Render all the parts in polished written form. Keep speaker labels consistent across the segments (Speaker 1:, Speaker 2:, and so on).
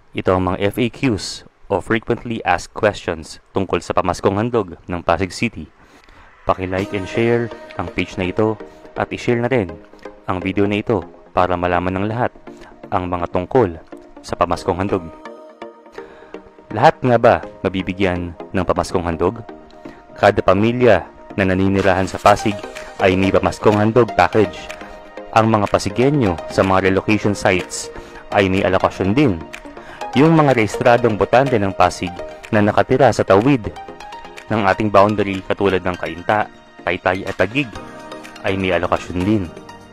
Speaker 1: Ito ang mga FAQs o Frequently Asked Questions tungkol sa pamaskong handog ng Pasig City. Paki-like and share ang page na ito at i-share na rin ang video na ito para malaman ng lahat ang mga tungkol sa pamaskong handog. Lahat nga ba mabibigyan ng pamaskong handog? Kada pamilya na naninirahan sa Pasig ay may pamaskong handog package. Ang mga Pasigenyo sa mga relocation sites ay may alokasyon din. Yung mga rehistradong botante ng Pasig na nakatira sa tawid ng ating boundary katulad ng Cainta, Taytay at Taguig ay may alokasyon din.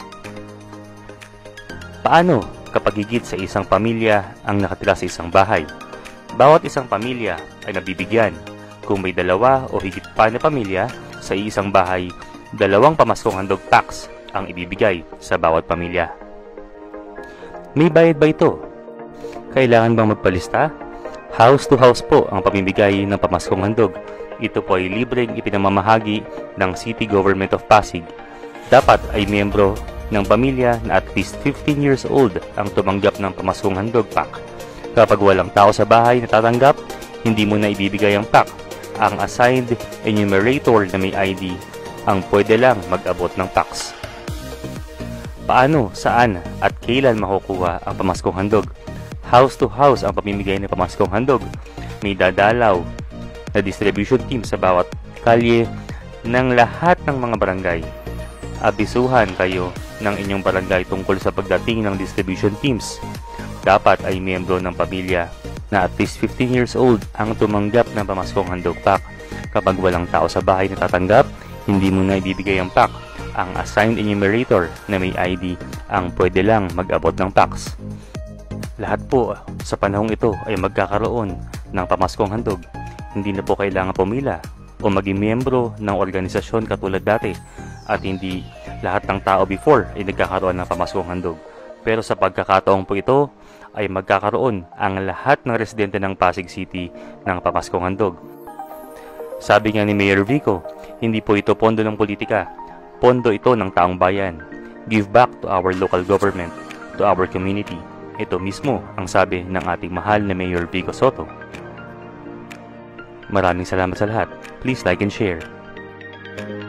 Speaker 1: Paano kapag higit sa isang pamilya ang nakatira sa isang bahay? Bawat isang pamilya ay nabibigyan. Kung may dalawa o higit pa na pamilya sa isang bahay, 2 pamaskong handog packs ang ibibigay sa bawat pamilya. May bayad ba ito? Kailangan bang magpalista? House to house po ang pamimigay ng pamaskong handog. Ito po ay libreng ipinamamahagi ng City Government of Pasig. Dapat ay miyembro ng pamilya na at least 15 years old ang tumanggap ng pamaskong handog pack. Kapag walang tao sa bahay na tatanggap, hindi mo na ibibigay ang pack. Ang assigned enumerator na may ID ang pwede lang mag-abot ng packs. Paano, saan at kailan makukuha ang pamaskong handog? House to house ang pamimigay ng pamaskong handog. May dadalaw na distribution team sa bawat kalye ng lahat ng mga barangay. Abisuhan kayo ng inyong barangay tungkol sa pagdating ng distribution teams. Dapat ay miyembro ng pamilya na at least 15 years old ang tumanggap ng pamaskong handog pack. Kapag walang tao sa bahay na tatanggap, hindi mo na ibibigay ang pack. Ang assigned enumerator na may ID ang pwede lang mag-abot ng packs. Lahat po sa panahong ito ay magkakaroon ng pamaskong handog. Hindi na po kailangan pumila o maging miyembro ng organisasyon katulad dati at hindi lahat ng tao before ay nagkakaroon ng pamaskong handog. Pero sa pagkakataong po ito ay magkakaroon ang lahat ng residente ng Pasig City ng pamaskong handog. Sabi nga ni Mayor Vico, hindi po ito pondo ng politika. Pondo ito ng taong bayan. Give back to our local government, to our community. Ito mismo ang sabi ng ating mahal na Mayor Vico Sotto. Maraming salamat sa lahat. Please like and share.